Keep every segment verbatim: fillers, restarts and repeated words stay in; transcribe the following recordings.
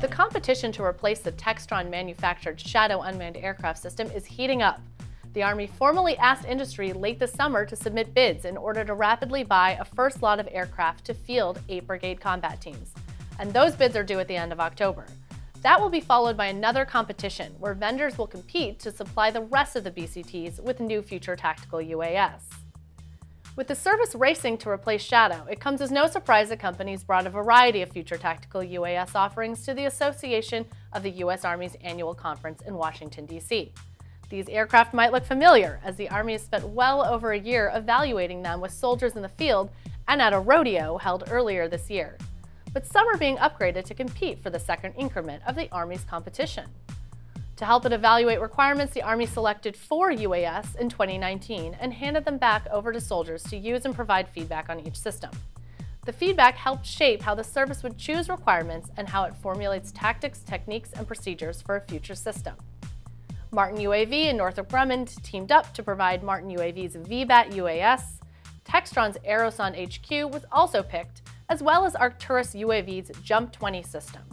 The competition to replace the Textron-manufactured Shadow Unmanned Aircraft System is heating up. The Army formally asked industry late this summer to submit bids in order to rapidly buy a first lot of aircraft to field eight brigade combat teams. And those bids are due at the end of October. That will be followed by another competition where vendors will compete to supply the rest of the B C Ts with new future tactical U A S. With the service racing to replace Shadow, it comes as no surprise that companies brought a variety of future tactical U A S offerings to the Association of the U S Army's annual conference in Washington, D C These aircraft might look familiar, as the Army has spent well over a year evaluating them with soldiers in the field and at a rodeo held earlier this year. But some are being upgraded to compete for the second increment of the Army's competition. To help it evaluate requirements, the Army selected four U A S in twenty nineteen and handed them back over to soldiers to use and provide feedback on each system. The feedback helped shape how the service would choose requirements and how it formulates tactics, techniques, and procedures for a future system. Martin U A V and Northrop Grumman teamed up to provide Martin U A V's V BAT U A S. Textron's Aerosonde H Q was also picked, as well as Arcturus U A V's Jump twenty system.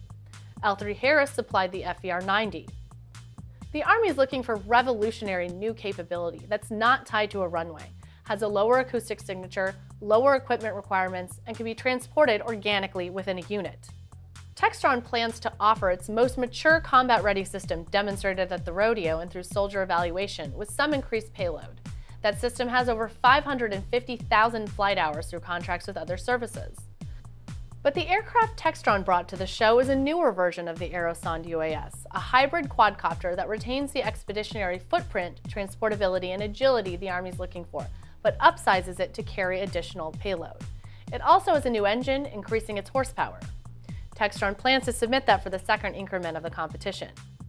L three Harris supplied the F E R ninety. The Army is looking for revolutionary new capability that's not tied to a runway, has a lower acoustic signature, lower equipment requirements, and can be transported organically within a unit. Textron plans to offer its most mature combat-ready system demonstrated at the rodeo and through soldier evaluation with some increased payload. That system has over five hundred fifty thousand flight hours through contracts with other services. But the aircraft Textron brought to the show is a newer version of the Aerosonde U A S, a hybrid quadcopter that retains the expeditionary footprint, transportability, and agility the Army's looking for, but upsizes it to carry additional payload. It also has a new engine, increasing its horsepower. Textron plans to submit that for the second increment of the competition.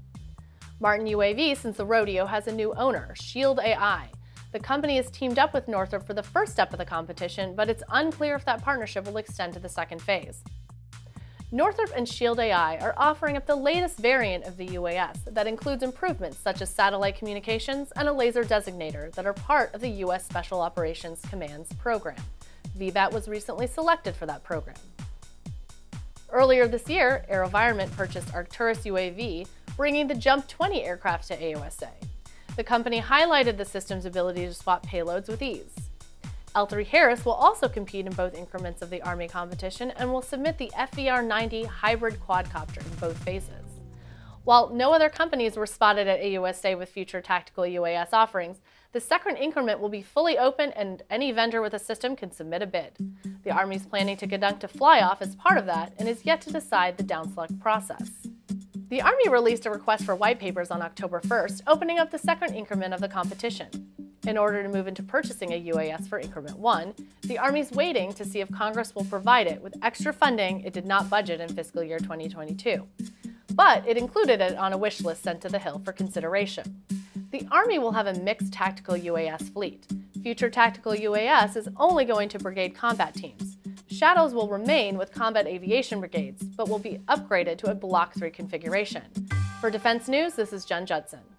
Martin U A V, since the rodeo, has a new owner, Shield A I. The company has teamed up with Northrop for the first step of the competition, but it's unclear if that partnership will extend to the second phase. Northrop and Shield A I are offering up the latest variant of the U A S that includes improvements such as satellite communications and a laser designator that are part of the U S Special Operations Command's program. V BAT was recently selected for that program. Earlier this year, AeroVironment purchased Arcturus U A V, bringing the Jump twenty aircraft to A O S A. The company highlighted the system's ability to swap payloads with ease. L three Harris will also compete in both increments of the Army competition and will submit the F E R ninety hybrid quadcopter in both phases. While no other companies were spotted at A U S A with future tactical U A S offerings, the second increment will be fully open and any vendor with a system can submit a bid. The Army is planning to conduct a fly-off as part of that and is yet to decide the down-select process. The Army released a request for white papers on October first, opening up the second increment of the competition. In order to move into purchasing a U A S for Increment one, the Army is waiting to see if Congress will provide it with extra funding it did not budget in fiscal year twenty twenty-two. But it included it on a wish list sent to the Hill for consideration. The Army will have a mixed tactical U A S fleet. Future tactical U A S is only going to brigade combat teams. Shadows will remain with combat aviation brigades, but will be upgraded to a Block three configuration. For Defense News, this is Jen Judson.